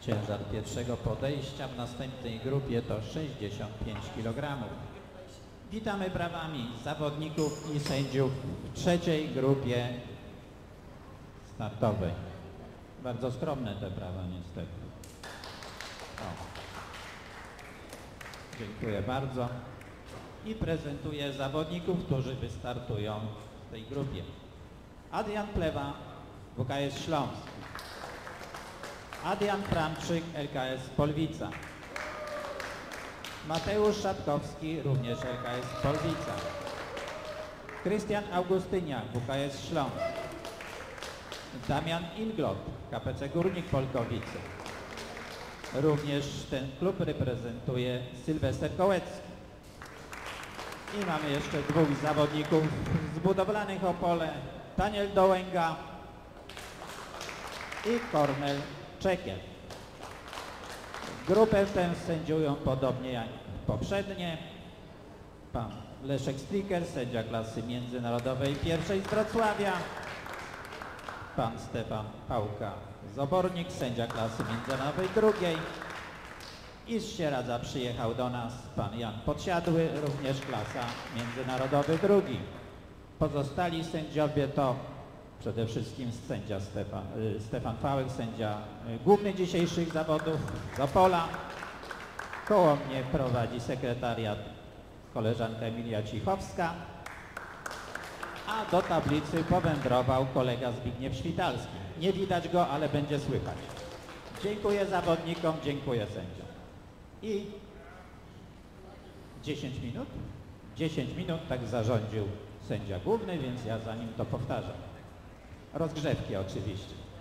Ciężar pierwszego podejścia w następnej grupie to 65 kg. Witamy brawami zawodników i sędziów w trzeciej grupie startowej. Bardzo skromne te brawa niestety. O. Dziękuję bardzo. I prezentuję zawodników, którzy wystartują w tej grupie. Adrian Plewa, WKS Śląsk. Adrian Framczyk, LKS Polwica. Mateusz Szatkowski, również LKS Polwica. Krystian Augustyniak, WKS Śląsk. Damian Inglot, KPC Górnik Polkowice. Również ten klub reprezentuje Sylwester Kołecki. I mamy jeszcze dwóch zawodników z budowlanych Opole, Daniel Dołęga i Kornel Czekiel. Grupę tę sędziują podobnie jak poprzednie pan Leszek Striker, sędzia klasy międzynarodowej pierwszej z Wrocławia, pan Stefan Pałka Zobornik, sędzia klasy międzynarodowej drugiej, i z Sieradza przyjechał do nas pan Jan Podsiadły, również klasa międzynarodowy drugi. Pozostali sędziowie to przede wszystkim sędzia Stefan Pałek, sędzia główny dzisiejszych zawodów z Opola. Koło mnie prowadzi sekretariat koleżanka Emilia Cichowska, a do tablicy powędrował kolega Zbigniew Świtalski. Nie widać go, ale będzie słychać. Dziękuję zawodnikom, dziękuję sędziom. I 10 minut? 10 minut, tak zarządził sędzia główny, więc ja za nim to powtarzam. Rozgrzewki oczywiście.